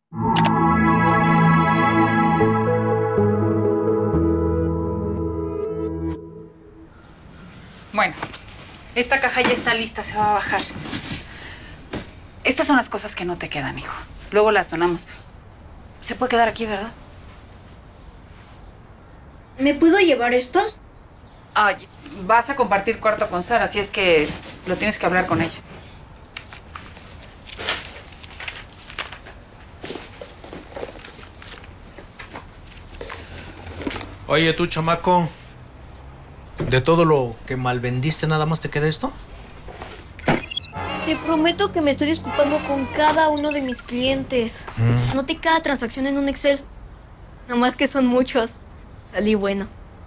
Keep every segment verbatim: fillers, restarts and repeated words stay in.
Bueno, esta caja ya está lista, se va a bajar. Estas son las cosas que no te quedan, hijo. Luego las donamos. Se puede quedar aquí, ¿verdad? ¿Me puedo llevar estos? Ay, vas a compartir cuarto con Sara, así es que lo tienes que hablar con ella. Oye, tú, chamaco, ¿de todo lo que mal vendiste nada más te queda esto? Te prometo que me estoy disculpando con cada uno de mis clientes. Mm. Anoté cada transacción en un Excel. Nomás que son muchos. Salí bueno.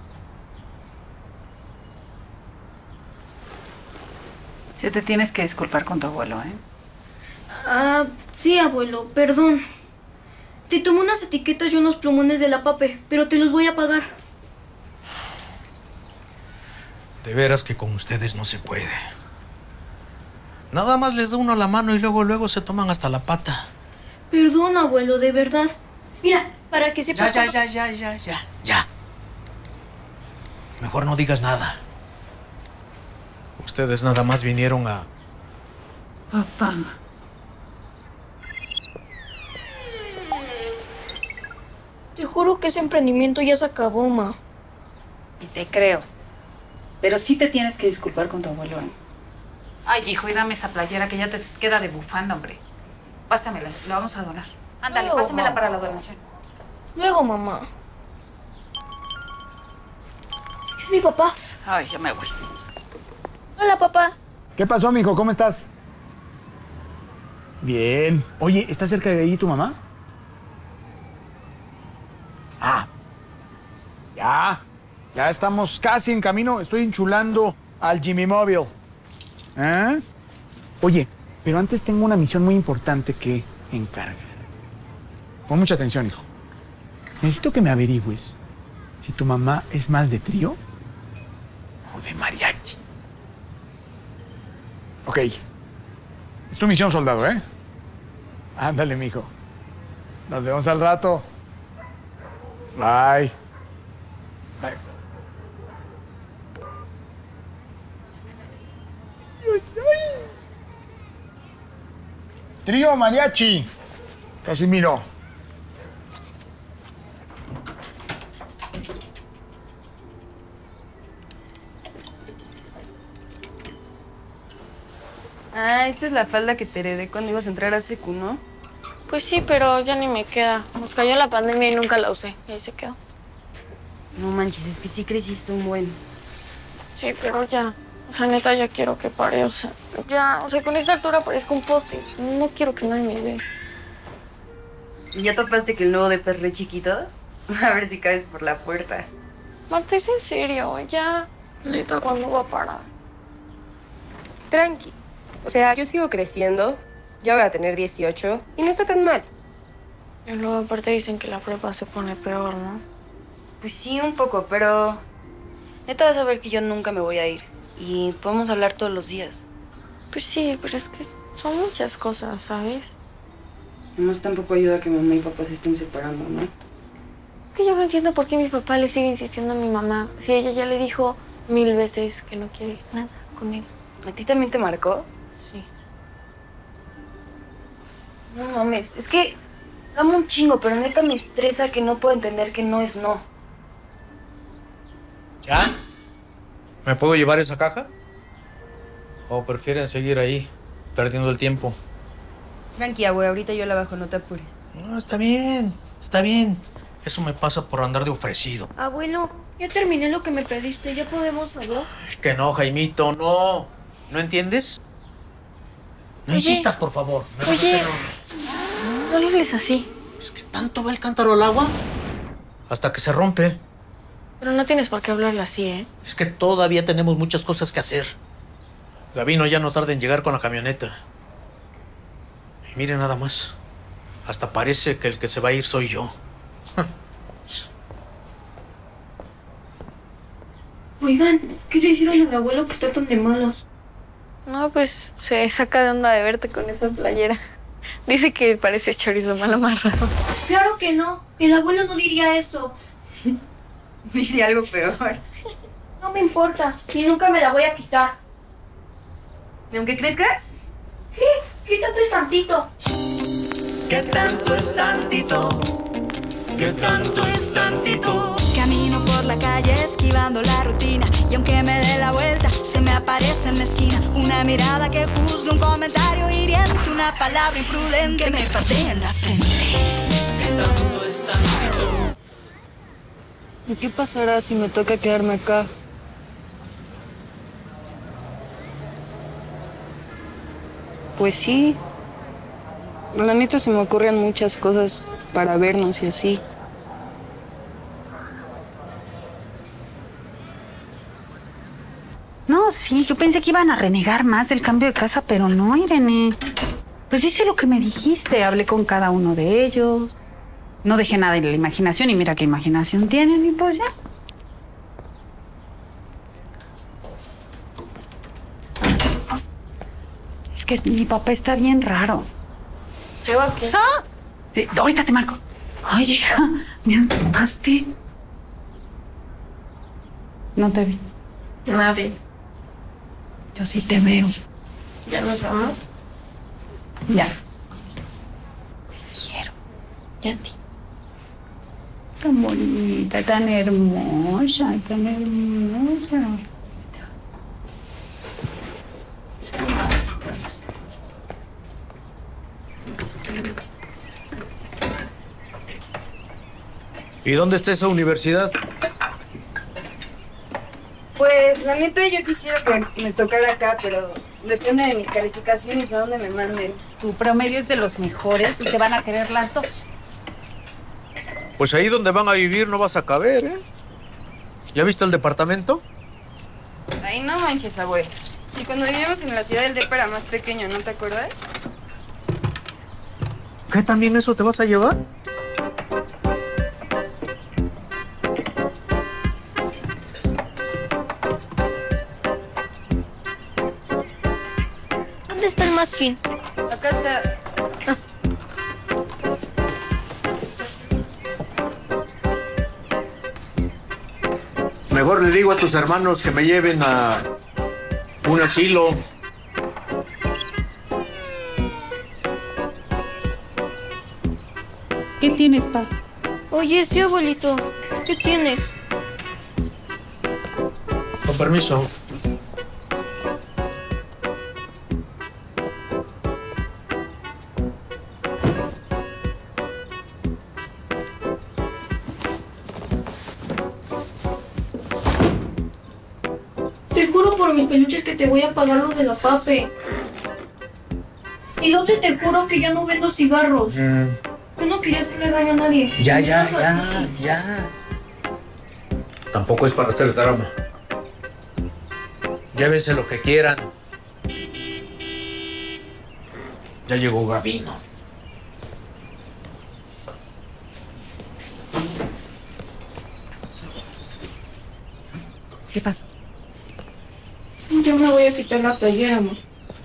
Sí te tienes que disculpar con tu abuelo, ¿eh? Ah, sí, abuelo, perdón. Te tomé unas etiquetas y unos plumones de la Pape, pero te los voy a pagar. De veras que con ustedes no se puede. Nada más les da uno la mano y luego, luego se toman hasta la pata. Perdón, abuelo, de verdad. Mira, para que sepas... Ya, ya, ya, ya, ya, ya, ya. Mejor no digas nada. Ustedes nada más vinieron a... Papá. Te juro que ese emprendimiento ya se acabó, ma. Y te creo. Pero sí te tienes que disculpar con tu abuelo, ¿eh? Ay, hijo, y dame esa playera que ya te queda de bufanda, hombre. Pásamela, la vamos a donar. Ándale, Luego, pásamela mamá. para la donación. Luego, mamá. Es mi papá. Ay, ya me voy. Hola, papá. ¿Qué pasó, mijo? ¿Cómo estás? Bien. Oye, ¿está cerca de ahí tu mamá? Ah. Ya. Ya estamos casi en camino. Estoy enchulando al Jimmy Móvil. ¿Eh? Oye, pero antes tengo una misión muy importante que encargar. Pon mucha atención, hijo. Necesito que me averigües si tu mamá es más de trío o de mariachi. Ok. Es tu misión, soldado, ¿eh? Ándale, mijo. Nos vemos al rato. Bye. Bye. Trío mariachi. Casimiro. Ah, esta es la falda que te heredé cuando ibas a entrar a secu, ¿no? Pues sí, pero ya ni me queda. Nos cayó la pandemia y nunca la usé. Y ahí se quedó. No manches, es que sí creciste un buen. Sí, pero ya. O sea, neta, ya quiero que pare. O sea, ya. O sea, con esta altura parezco un poste. No quiero que nadie me vea. ¿Y ya topaste que el nuevo de es re chiquito? A ver si cabes por la puerta. Marta, es en serio. Ya. Neta, ¿cuándo va a parar? Tranqui. O sea, yo sigo creciendo. Ya voy a tener dieciocho. Y no está tan mal. Y luego aparte dicen que la prepa se pone peor, ¿no? Pues sí, un poco, pero... Neta vas a ver que yo nunca me voy a ir. Y podemos hablar todos los días. Pues sí, pero es que son muchas cosas, ¿sabes? Además tampoco ayuda que mamá y papá se estén separando, ¿no? Es que yo no entiendo por qué mi papá le sigue insistiendo a mi mamá. Si ella ya le dijo mil veces que no quiere nada con él. ¿A ti también te marcó? Sí. No mames, es que... Amo un chingo, pero neta me estresa que no puedo entender que no es no. ¿Ya? ¿Me puedo llevar esa caja? ¿O prefieren seguir ahí, perdiendo el tiempo? Tranquila, güey, ahorita yo la bajo, no te apures. No, está bien, está bien. Eso me pasa por andar de ofrecido. Abuelo, ya terminé lo que me pediste. ¿Ya podemos hablar? Que no, Jaimito, no. ¿No entiendes? No Oye. insistas, por favor. Me vas a Oye. hacer... No le hables así. ¿Es que tanto va el cántaro al agua? Hasta que se rompe. Pero no tienes por qué hablarle así, ¿eh? Es que todavía tenemos muchas cosas que hacer. Gabino ya no tarda en llegar con la camioneta. Y mire nada más. Hasta parece que el que se va a ir soy yo. Oigan, ¿qué le hicieron al abuelo que está tan de malos? No, pues se saca de onda de verte con esa playera. Dice que parece chorizo mal amarrado. Claro que no. El abuelo no diría eso. Diría algo peor. No me importa. Y nunca me la voy a quitar. ¿Y aunque crezcas? ¿Qué? Quítate tantito. ¿Qué tanto es tantito? ¿Qué tanto es tantito? Camino por la calle esquivando la rutina y aunque me dé la vuelta se me aparece en la esquina una mirada que juzga, un comentario hiriente, una palabra imprudente que me patea en la frente. ¿Qué tanto es tantito? ¿Y qué pasará si me toca quedarme acá? Pues sí. La neta se me ocurren muchas cosas para vernos y así. No, sí, yo pensé que iban a renegar más del cambio de casa, pero no, Irene. Pues hice lo que me dijiste, hablé con cada uno de ellos. No dejé nada en la imaginación y mira qué imaginación tienen y pues ya. Es que mi papá está bien raro. ¿Se va qué? ¿Ah? Eh, ahorita te marco. Ay, hija, me asustaste. No te vi. Nadie. Yo sí te veo. ¿Ya nos vamos? Ya. Quiero. Ya vi. Tan bonita, tan hermosa, tan hermosa. ¿Y dónde está esa universidad? Pues la neta yo quisiera que me tocara acá, pero depende de mis calificaciones a dónde me manden. Tu promedio es de los mejores y te van a querer las dos. Pues ahí donde van a vivir no vas a caber, ¿eh? ¿Ya viste el departamento? Ay, no manches, abuelo. Si cuando vivíamos en la ciudad del depa era más pequeño, ¿no te acuerdas? ¿Qué, también eso te vas a llevar? ¿Dónde está el masking? Acá está. Ah. Mejor le digo a tus hermanos que me lleven a un asilo. ¿Qué tienes, pa? Oye, sí, abuelito. ¿Qué tienes? Con permiso. Te juro por mis peluches que te voy a pagar lo de la pape. ¿Y dónde te juro que ya no vendo cigarros? Mm. Yo no quería hacerle daño a nadie. Ya, ya, ya, ya. Tampoco es para hacer drama. Llévense lo que quieran. Ya llegó Gabino. ¿Qué pasó? Yo me voy a quitar la playera, amor.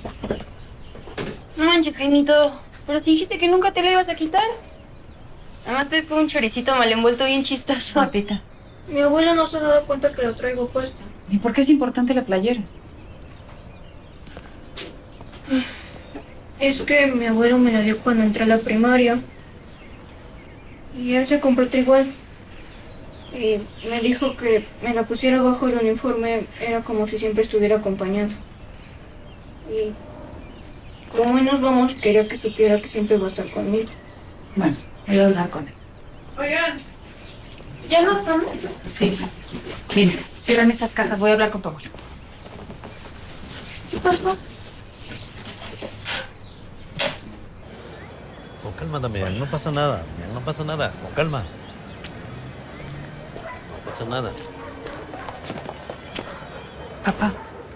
No manches, Jaimito. Pero si dijiste que nunca te la ibas a quitar. Además te ves como un choricito mal envuelto bien chistoso. Martita. Mi abuela no se ha dado cuenta que lo traigo puesta. ¿Y por qué es importante la playera? Es que mi abuelo me la dio cuando entré a la primaria. Y él se compró otra igual. Y me dijo que me la pusiera bajo el uniforme. Era como si siempre estuviera acompañado. Y como hoy nos vamos, quería que supiera que siempre va a estar conmigo. Bueno, voy a hablar con él. Oigan, ¿ya nos vamos? Sí. Miren, cierran esas cajas. Voy a hablar con tu abuelo. ¿Qué pasó? Con calma, Damián. No pasa nada. Damián, no pasa nada. Con calma. No pasa nada. Papá.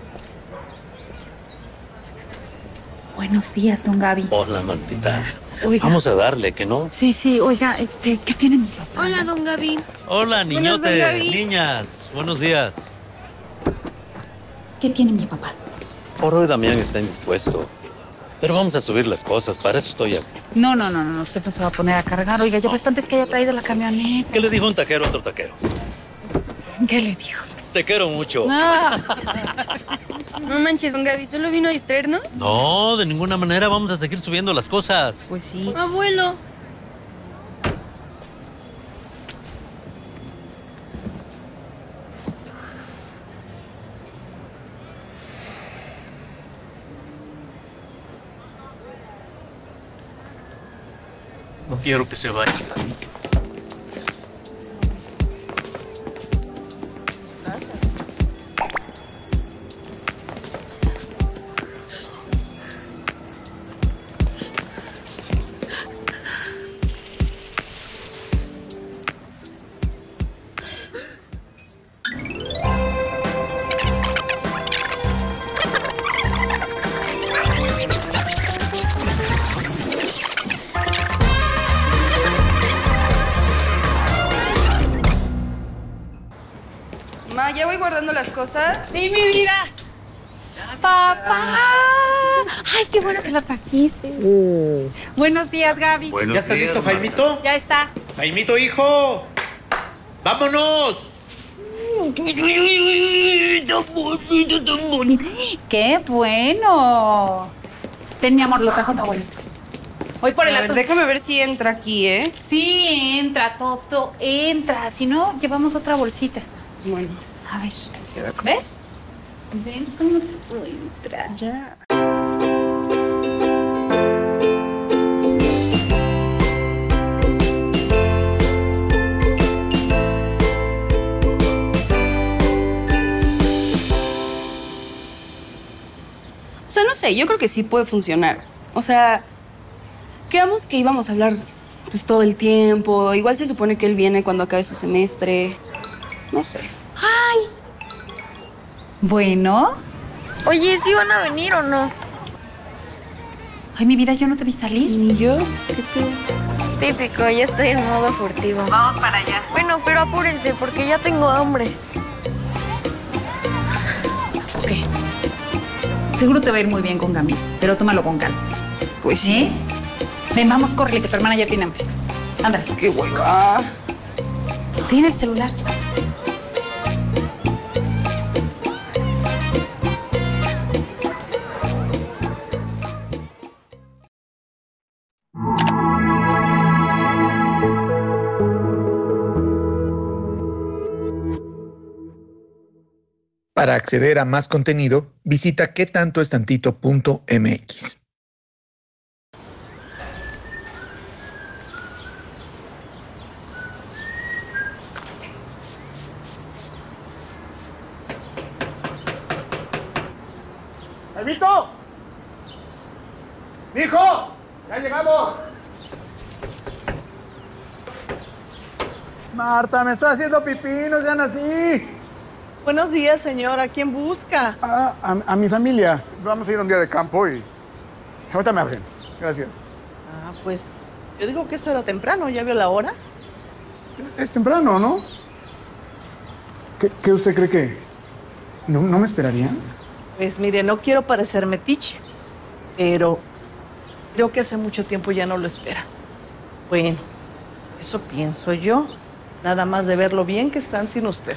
Buenos días, don Gaby. Hola, Martita. Oiga. Vamos a darle, ¿que no? Sí, sí, oiga, este, ¿qué tiene mi papá? Hola, don Gaby. Hola, Buenos, don niñote. Gaby. Niñas, buenos días. ¿Qué tiene mi papá? Por hoy Damián está indispuesto. Pero vamos a subir las cosas, para eso estoy aquí. No, no, no, no, usted no se va a poner a cargar. Oiga, ya bastante es que haya traído la camioneta. ¿Qué le dijo un taquero a otro taquero? ¿Qué le dijo? Te quiero mucho. Ah. No manches, don Gaby, ¿solo vino a distraernos? No, de ninguna manera vamos a seguir subiendo las cosas. Pues sí. Abuelo. No quiero que se vaya. Ma, ¿ya voy guardando las cosas? Sí, mi vida. Papá. Ay, qué bueno que la trajiste. Mm. Buenos días, Gaby. ¿Ya está listo, Jaimito? Ya está. Jaimito, hijo. ¡Vámonos! Tan bonito. ¡Qué bueno! Ten, mi amor, lo trajo tu abuelita. Voy por el atún. atún. Déjame ver si entra aquí, ¿eh? Sí, entra, todo entra. Si no, llevamos otra bolsita. Bueno. A ver, ¿ves? Ven cómo todo entra. Ya. O sea, no sé, yo creo que sí puede funcionar. O sea, quedamos que íbamos a hablar pues todo el tiempo. Igual se supone que él viene cuando acabe su semestre. No sé. ¡Ay! Bueno. Oye, ¿sí van a venir o no? Ay, mi vida, yo no te vi salir. Ni yo. Típico, ya estoy en modo furtivo. Vamos para allá. Bueno, pero apúrense, porque ya tengo hambre. Ok. Seguro te va a ir muy bien con Gamil, pero tómalo con calma. Pues sí. Ven, vamos, córrele, que tu hermana ya tiene hambre. Ándale. Qué hueva. Tiene el celular. Para acceder a más contenido, visita que tanto es tantito punto m x. ¡Jaimito! ¡Mijo! ¡Ya llegamos! Marta, me estoy haciendo pipí, no sean así. Buenos días, señor. ¿A quién busca? Ah, a, a mi familia. Vamos a ir un día de campo y ahorita me abren. Gracias. Ah, pues yo digo que eso era temprano. ¿Ya vio la hora? Es temprano, ¿no? ¿Qué, qué usted cree que...? ¿No, no me esperarían? Pues mire, no quiero parecer metiche, pero creo que hace mucho tiempo ya no lo espera. Bueno, eso pienso yo. Nada más de ver lo bien que están sin usted.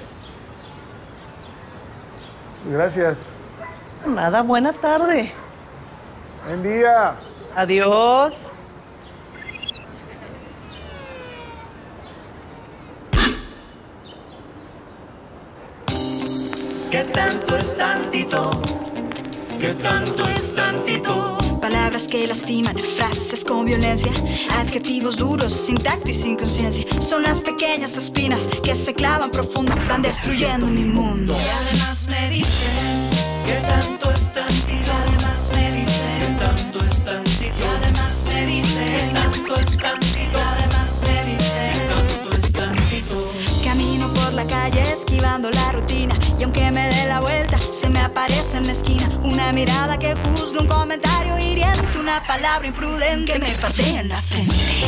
Gracias. Nada, buena tarde. Buen día. Adiós. ¿Qué tanto es tantito? ¿Qué tanto es tantito? Palabras que lastiman, frases con violencia, adjetivos duros, sin tacto y sin conciencia. Son las pequeñas espinas que se clavan profundo, van destruyendo mi mundo. Y además me dicen, ¿qué tanto es tantito? además me dicen, ¿Qué tanto es tantito? y además me dicen, ¿Qué tanto es tantito? además me dicen, ¿Qué tanto es tantito? camino por la calle esquivando la rutina, y aunque me dé la vuelta, se me aparece en la esquina una mirada que juzga, un comentario hiriente, una palabra imprudente que me patea en la frente.